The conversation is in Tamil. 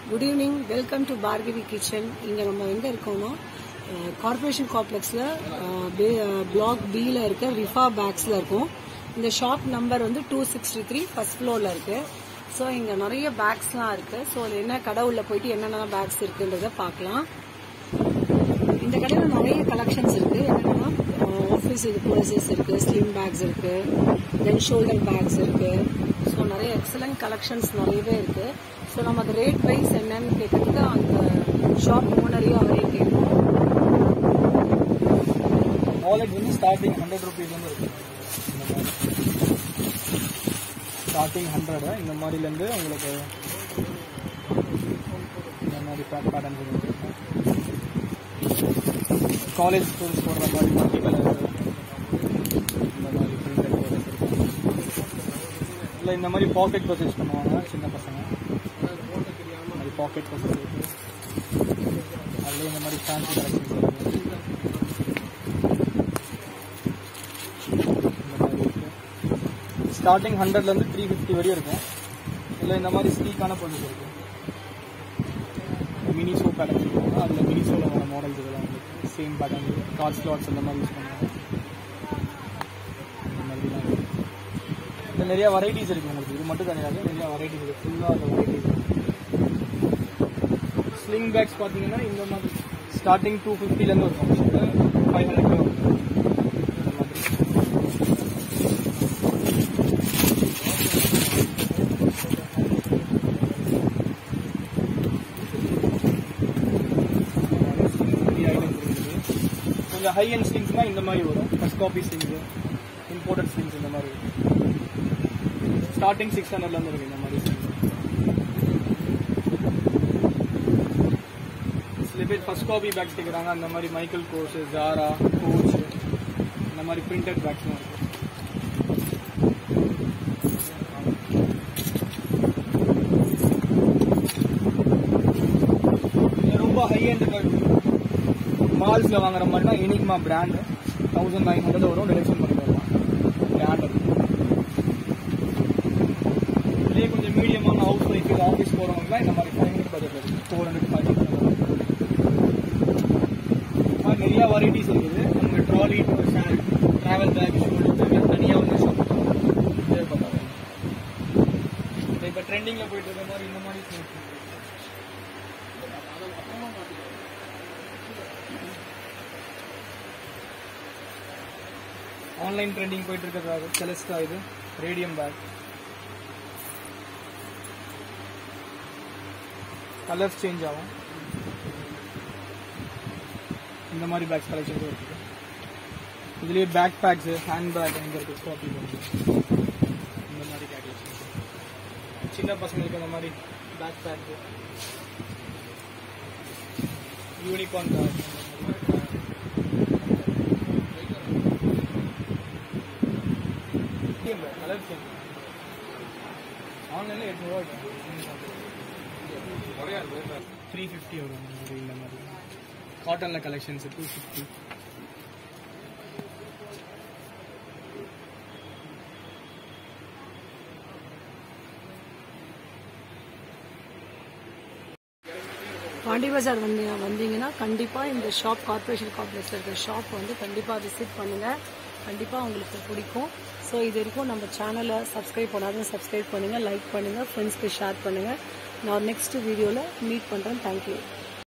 Good evening. Welcome to Bhargavi Kitchen. இங்க நம்ம எங்க இருக்கோம்னா கார்ப்பரேஷன் காம்ப்ளெக்ஸ்ல பிளாக் B ல இருக்க ரிஃபா பேக்ஸ்ல இருக்கும். இந்த ஷாப் நம்பர் வந்து 263 ஃபர்ஸ்ட் ஃப்ளோர்ல இருக்கு. சோ இங்க நிறைய பேக்ஸ்லாம் இருக்கு. சோ என்ன கடை உள்ள போயிட்டு என்னென்ன பேக்ஸ் இருக்குன்றத பார்க்கலாம். இந்த கடையில நிறைய கலெக்ஷன்ஸ் இருக்கு. என்னன்னா ஆஃபீஸ் பர்சஸ் இருக்கு, ஸ்லிம் பேக்ஸ் இருக்கு, தென் ஷோல்டர் பேக்ஸ் இருக்கு. ஸோ நிறைய எக்ஸலண்ட் கலெக்ஷன்ஸ் நிறையவே இருக்கு. ஸோ நம்ம அது ரேட் வைஸ் என்னன்னு கேட்கறதுக்கு அந்த ஷாப் ஓனரையும் அவரே கேட்போம். வாலெட் வந்து ஸ்டார்டிங் 100 rupees வந்து இருக்கு. ஸ்டார்டிங் 100 இந்த மாதிரிலேருந்து உங்களுக்கு இந்த மாதிரி பேட்டர்ன்ஸ் இருக்கு. காலேஜ் ஸ்டூடெண்ட்ஸ் போடுற மாதிரி மல்டி கலர் இந்த மாதிரி பிரிண்டட் பர்சஸ் இருக்கு. இல்லை இந்த மாதிரி பாக்கெட் பர்சஸ் பண்ணுவாங்க சின்ன பசங்க, அது பாக்கெட் பர்சஸ் இருக்கு. அதுலேயே இந்த மாதிரி ஃபேன்சி கலெக்ஷன்ஸ் இருக்கு. ஸ்டார்டிங் 100லேருந்து 350 வரையும் இருக்கும். இல்லை இந்த மாதிரி ஸ்லீக்கான பர்சஸ் இருக்கு. மினி ஷோ பேட்டர்ன் சொல்லுவாங்க, அதில் மினி ஷோவில் வர மாடல்ஸ் இதெல்லாம் வந்து சேம் பேட்டர்ன் கார்ட் ஸ்லாட்ஸ் இந்த மாதிரி யூஸ் பண்ணுவாங்க. இந்த மாதிரிலாம் இருக்குது. இதில் நிறையா வெரைட்டிஸ் இருக்குது உங்களுக்கு. இது மட்டும் கிடையாது, நிறையா வெரைட்டிஸ் இருக்குது. ஃபுல்லாக அந்த வெரைட்டிஸ் இருக்குது. ஸ்லிங் பேக்ஸ் பார்த்தீங்கன்னா இந்த மாதிரி ஸ்டார்டிங் 250லேருந்து இருக்கும், 500 வரும். இந்த மாதிரி கொஞ்சம் ஹை அண்ட் ஸ்லிங்ஸ்னால் இந்த மாதிரி வரும். First copy slings, imported slings இந்த மாதிரி இருக்கும். ஸ்டார்டிங் 600லேருந்து இருக்குது இந்த மாதிரி ஸ்லிங்ஸ். சில பேர் ஃபர்ஸ்ட் காப்பி பேக்ஸ் கேட்குறாங்க. அந்த மாதிரி மைக்கேல் கோர்ஸ், ஜாரா, கோச் இந்த மாதிரி பிரிண்டட் பேக்ஸ்லாம் இருக்குது. ரொம்ப ஹை அண்ட் மால்ஸில் வாங்குற மாதிரினா எனிக்மா பிராண்டு 1900 வரும். ரிடக்ஷன் பண்ணி வரலாம் பிராண்ட். இதே கொஞ்சம் மீடியமான ஹவுஸ் ஒய்ஃப் ஆஃபீஸ் போகிறவங்கலாம் இந்த மாதிரி 500 பட்ஜெட் இருக்குது. 400 500 நிறையா வெரைட்டிஸ் இருக்குது. நம்ம trolley, travel bag, shoulder bag தனியாக வந்து ஷாப் தேவைப்பட்டாங்க. இப்போ ட்ரெண்டிங்கில் போயிட்டு இருக்க மாதிரி இந்த மாதிரி ஆன்லைன் ட்ரெண்டிங் போயிட்டு இருக்கிறது. செலஸ்டா இது ரேடியம் பேக். கலர்ஸ் சேஞ்ச் ஆகும். இந்த மாதிரி பேக்ஸ் கலெக்ஷன்ஸும் இருக்குது. இதுலேயே பேக் பேக்ஸு, ஹேண்ட் பேக் எங்கே இருக்குது ஸ்டாப்பி பண்ணுறது. இந்த மாதிரி கலெக்ஷன்ஸ் சின்ன பசங்களுக்கு இந்த மாதிரி backpack, unicorn bag, colour change. ஆன்லைனில் 800 350 வரும். இந்த மாதிரி காட்டனில் கலெக்ஷன்ஸ் 250. பாண்டி பஜார் வந்தீங்கன்னா கண்டிப்பாக இந்த ஷாப் கார்ப்பரேஷன் காம்ப்ளெக்ஸில் இருக்கிற ஷாப் வந்து கண்டிப்பாக விசிட் பண்ணுங்கள். கண்டிப்பாக உங்களுக்கு பிடிக்கும். ஸோ இது வரைக்கும் நம்ம சேனலை சப்ஸ்கிரைப் பண்ணாதுன்னு சப்ஸ்கிரைப் பண்ணுங்கள், லைக் பண்ணுங்கள், ஃப்ரெண்ட்ஸ்க்கு ஷேர் பண்ணுங்கள். நான் நெக்ஸ்ட் வீடியோவில் மீட் பண்ணுறேன். தேங்க்யூ.